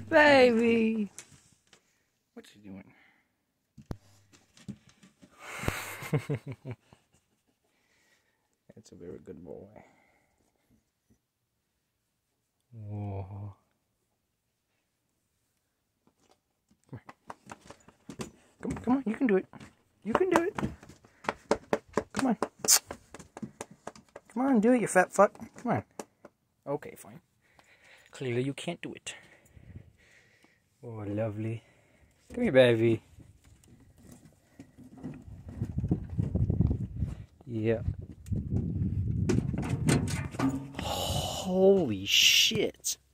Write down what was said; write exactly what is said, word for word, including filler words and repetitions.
Baby! What's he doing? That's a very good boy. Whoa. Come on, come on, you can do it. You can do it. Come on. Come on, do it, you fat fuck. Come on. Okay, fine. Clearly you can't do it. Oh, lovely. Come here, baby. Yeah. Holy shit.